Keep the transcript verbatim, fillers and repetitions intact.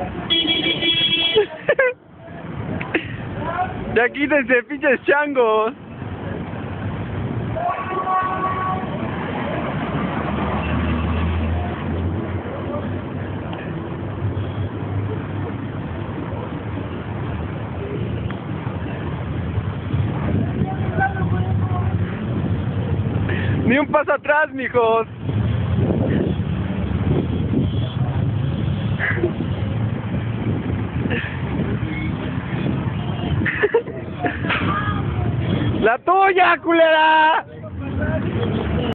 Ya quítense, pinches changos. Ni un paso atrás, mijos. La tuya, culera.